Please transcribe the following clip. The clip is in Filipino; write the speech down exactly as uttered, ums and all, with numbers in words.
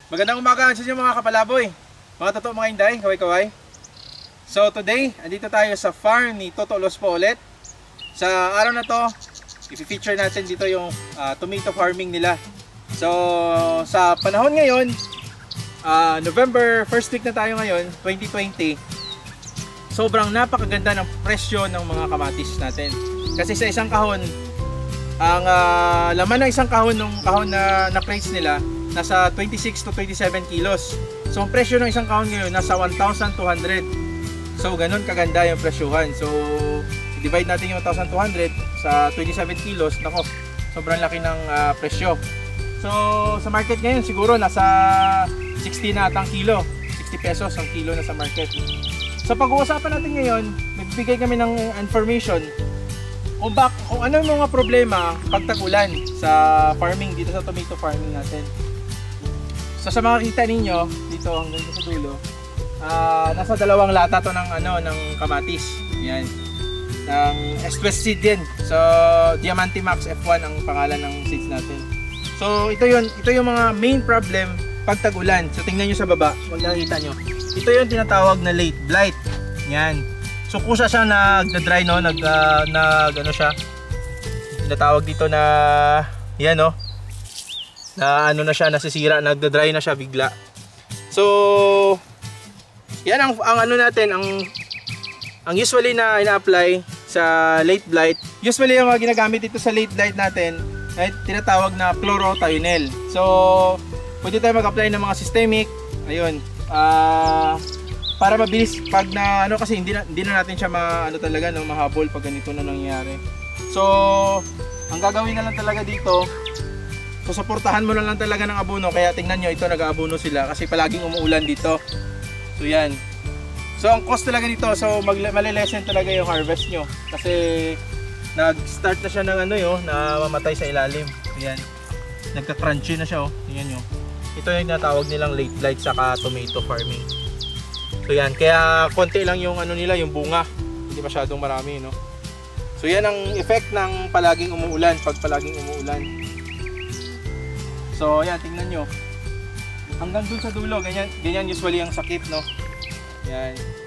Magandang umaga sa inyo mga kapalaboy, mga totoo mga inday, kaway-kaway. So today, andito tayo sa farm ni Toto po ulit. Sa araw na to, i-feature natin dito yung uh, tomato farming nila. So sa panahon ngayon, uh, November first week na tayo ngayon, twenty twenty. Sobrang napakaganda ng presyo ng mga kamatis natin. Kasi sa isang kahon, ang uh, laman ng isang kahon ng kahon na na-crates nila nasa twenty-six to twenty-seven kilos. So ang presyo ng isang kahon ngayon nasa one thousand two hundred. So ganun kaganda yung presyohan. So divide natin yung one thousand two hundred sa twenty-seven kilos. Nako, sobrang laki ng uh, presyo. So sa market ngayon siguro nasa sixty na atang kilo. sixty pesos ang kilo na sa market. So pag-uusapan natin ngayon, magbibigay kami ng information kung, bak kung ano yung mga problema pag tag-ulan sa farming dito sa tomato farming natin. So sa mga kita ninyo dito hanggang sa dulo, uh, nasa dalawang lata to ng ano ng kamatis. Yan. Ng West seed din. So Diamante Max F one ang pangalan ng seeds natin. So ito 'yun, ito yung mga main problem pag tag-ulan. So tingnan niyo sa baba, kung nakita niyo. Ito yung tinatawag na late blight. Yan. So kusa siya nagda-dry no, nag uh, nag ano siya. Tinatawag dito na yan no. Na ano na siya, nasisira, nagda-dry na siya bigla. So yan ang, ang ano natin, ang ang usually na ina-apply sa late blight. Usually yung mga ginagamit dito sa late blight natin ay tinatawag na chlorothalonil. So pwede tayo mag-apply ng mga systemic, ayun, uh, para mabilis pag na ano, kasi hindi na, hindi na natin siya ma, ano talaga no, mahabol pag ganito na nangyayari. So ang gagawin na lang talaga dito, susuportahan mo na lang talaga ng abono. Kaya tingnan nyo, ito nag-aabono sila kasi palaging umuulan dito. So yan. So ang cost talaga nito, so malilesen talaga yung harvest nyo. Kasi nag-start na siya ng ano yo, na mamatay sa ilalim. So yan. Nagka-crunchy na siya oh. Tingnan nyo. Ito yung tinatawag nilang late blight saka tomato farming. So yan. Kaya konti lang yung ano nila, yung bunga. Hindi masyadong marami no. So yan ang effect ng palaging umuulan, pag palaging umuulan. So ayan, tingnan nyo. Hanggang dun sa dulo, ganyan, ganyan usually ang sakit no. Yan.